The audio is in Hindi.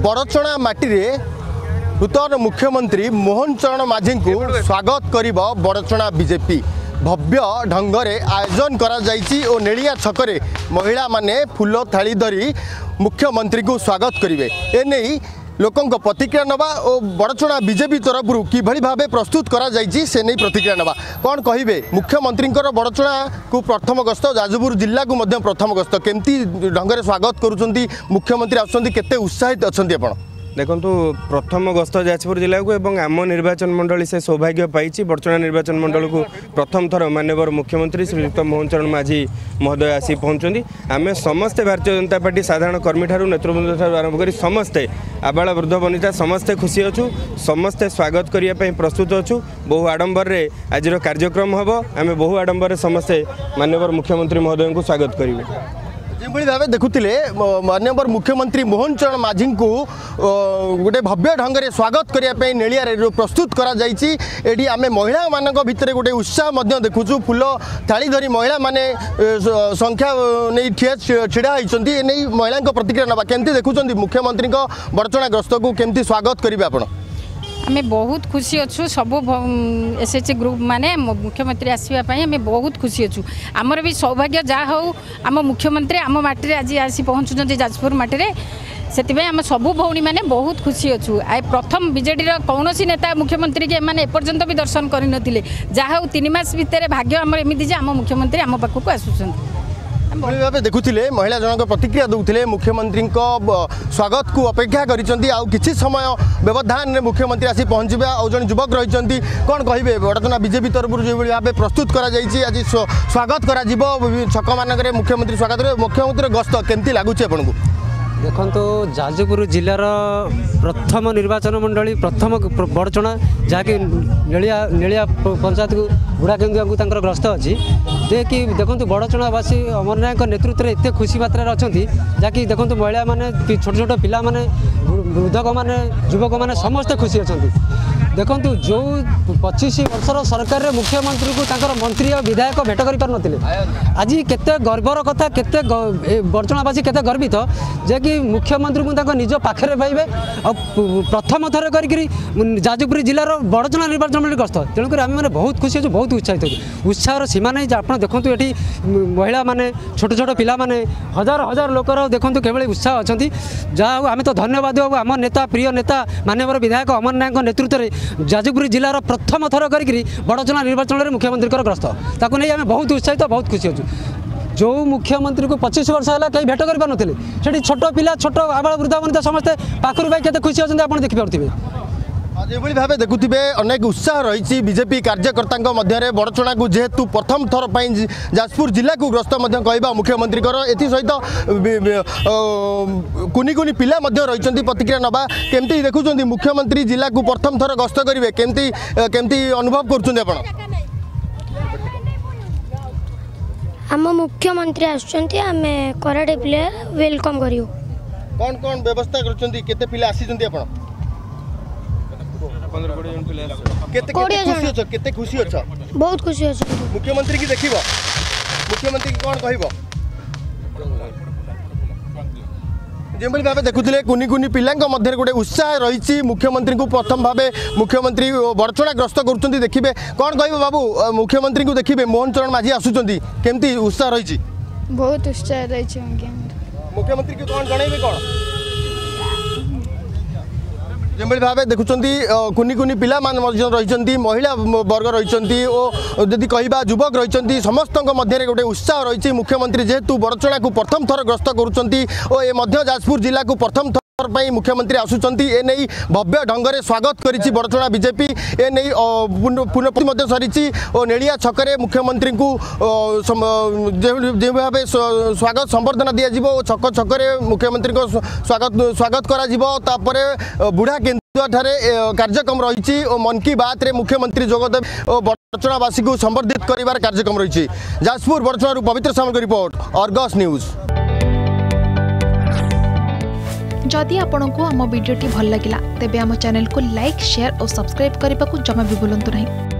बड़चणा माटी नूतन मुख्यमंत्री मोहन चरण माझी को स्वागत करिब बड़चणा बीजेपी भव्य ढंगरे आयोजन करा जाइछि और नेलिया छकरे महिला माने फूल थाली धरी मुख्यमंत्री को स्वागत करिवे एने लोकों प्रतिक्रिया नवा और बड़चणा बीजेपी तरफ किभली भाव प्रस्तुत करा जाइछि से नहीं प्रतिक्रिया नवा कौन कहिबे मुख्यमंत्री बड़चणा को प्रथम गस्त जाजपुर जिला को मध्य प्रथम गस्त केमती ढंगरे स्वागत करुछंती मुख्यमंत्री आछंती केते उत्साहित अछंती आपण देखो प्रथम गस्त जाजपुर जिला को एवं आम निर्वाचन मंडली से सौभाग्य पाई बड़चणा निर्वाचन मंडल को प्रथम थर माननीय मुख्यमंत्री श्रीयुक्त मोहन चरण माझी महोदय आसी पहुँचती आम समस्ते भारतीय जनता पार्टी साधारण कर्मी ठारू नेतृवृंद ठारू आरंभ कर समस्ते आबाल वृद्ध वनिता समस्ते खुशी अच्छु समस्ते स्वागत करने प्रस्तुत अच्छु बहु आडंबर रे आज कार्यक्रम हम आम बहु आडंबर समस्ते माननीय मुख्यमंत्री महोदय को स्वागत करेंगे जिभली भाव देखुले माननीय मुख्यमंत्री मोहन चरण माझी को गोटे भव्य ढंग से स्वागत करने नेलिया प्रस्तुत करा एटी आम महिला मान भितर गोटे उत्साह देखुचु फूल थाली धरी महिला माने संख्या नहीं छिड़ा होती महिला प्रतिक्रिया नवा केमती देखुं मुख्यमंत्री बड़चणा ग्रस्त को केमती स्वागत करेंगे आपण आमे बहुत खुशी अच्छु सब एसएचजी ग्रुप माने मुख्यमंत्री आसवाई आम बहुत खुशी अच्छु आमर भी सौभाग्य जहाँ हो आम मुख्यमंत्री आम माटी आज आसी पहुँचुं जाजपुर माटी से आम सबू भौणी मैंने बहुत खुशी अच्छु आ प्रथम बीजेडी कौन नेता मुख्यमंत्री के एम एपर्यंत भी दर्शन करनथिले जहाँ हो 3 मास भितर भाग्य आम एमती आम मुख्यमंत्री आम पाखक आसुच्च भाव देखुले महिला जनक प्रतिक्रिया दूसरे मुख्यमंत्री स्वागत को अपेक्षा करी समय व्यवधान में मुख्यमंत्री आसी पहुँचे आउ जन युवक रही कौन कहे बड़चणा बीजेपी तरफ जो भाव प्रस्तुत कर आज स्वागत कर छक मानक मुख्यमंत्री स्वागत मुख्यमंत्री गस्त केमती लगुच आपको देखो जाजपुर जिलार प्रथम निर्वाचन मंडली प्रथम बड़चणा जहाँकि नेलिया पंचायत को बुढ़ा केन्दुआ ग्रस्त अच्छी देखिए देखो बड़चणावासी अमर नायक नेतृत्व में एत खुशी मात्रा अच्छा जहाँकि देखो महिला माने छोट छोट पिला माने वृद्धक माने युवक माने समस्ते खुशी अच्छा देखो जो 25 वर्षर सरकार मुख्यमंत्री को मंत्री और विधायक भेट कर पार नथिले आज केते गर्वर कथा केते बड़चणावासी केते गर्वित जे कि मुख्यमंत्री को निज पाखे पाइबे और प्रथम थर करी जाजपुर जिलार बड़चणा निर्वाचन मंडल गस्त तेणुक आम मैंने बहुत खुशी अच्छे बहुत उत्साहित उत्साहर सीमा नहीं आप देखो ये महिला माने छोट छोट पिला माने हजार हजार लोकर देखो केवल उत्साह अच्छा जहाँ आम तो धन्यवाद देव आम नेता प्रिय नेता माननीय विधायक अमर नायक नेतृत्व में जाजपुर जिलार प्रथम थर करी बड़चणा निर्वाचन में मुख्यमंत्री ग्रस्त ताकू नहीं आम बहुत उत्साहित बहुत खुशी अच्छु जो मुख्यमंत्री को 25 वर्ष है कहीं भेट कर पारे छोट पिला छोट आबाल वृद्धा वनिता समस्ते पाखर भाई केते खुशी अच्छा आप देखिपे जो भाव देखुवे अनेक उत्साह रही बीजेपी कार्यकर्ता मध्य बड़चणा को जेहेतु प्रथम थर पर जाजपुर जिला को ग्रस्त कहवा मुख्यमंत्री एसहित कुनी कुनी पिला रही प्रतिक्रिया नवा केमती देखुं मुख्यमंत्री जिला को प्रथम थर गस्त करेंगे केमती अनुभव कर आम मुख्यमंत्री आसुचंती आमे कराटे प्लेयर वेलकम करियो कौन कौन व्यवस्था करछंती केते पिला आसी आपण केते खुशी अच्छा बहुत खुशी अच्छा मुख्यमंत्री की देखिबो मुख्यमंत्री की कौन कहबो जेभली भाव देखुले कुनी कुनी पिला मध्य गोटे उत्साह रही मुख्यमंत्री को प्रथम भाव मुख्यमंत्री बड़चणा ग्रस्त कर देखिए कौन कह बाबू मुख्यमंत्री को देखिए मोहन चरण माझी आसुचंती केमती उत्साह रही बहुत उत्साह रही मुख्यमंत्री को कौन जन कौन जेभली भाव देखुं कुनी कुनी पिला रही महिला वर्ग रही जदि कहवा युवक रही समस्त मध्य गोटे उत्साह रही मुख्यमंत्री जेहेतु बड़चणा को प्रथम थर ग्रस्त कर जाजपुर जिला को प्रथम थर मुख्यमंत्री आसुचंती एने भव्य ढंग से स्वागत करी बड़चणा बीजेपी एने पुनः सरी और नेलिया छकरे मुख्यमंत्री को जो भाव स्वागत संबर्धना दिज्व छक छकरे मुख्यमंत्री को स्वागत करा बुढ़ा केन्दुआ ठारे कार्यक्रम रही और मन की बात रे मुख्यमंत्री जोगदेव और बड़चणावासी को संबर्धित कर कार्यक्रम रही जाजपुर बड़चणा पवित्र सामल रिपोर्ट अर्गस न्यूज जदि आपंक आम भिडी भल लगा तेब आम चैनल को लाइक शेयर और सब्सक्राइब करने को जमा भी भूलु नहीं।